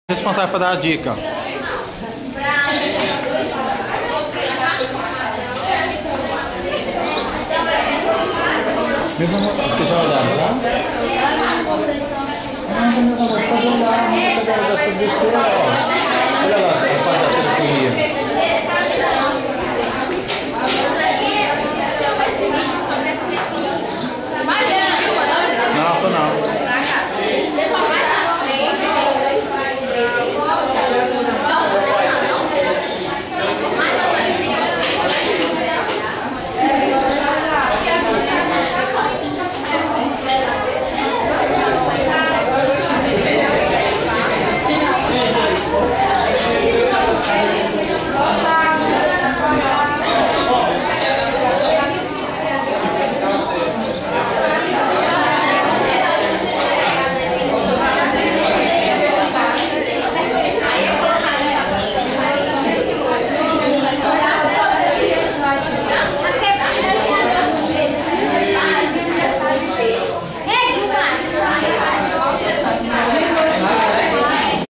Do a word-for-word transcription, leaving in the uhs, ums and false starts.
Responsável para dar a dica. Vocês já olharam lá? Ah, meu amor, pode olhar, não precisa da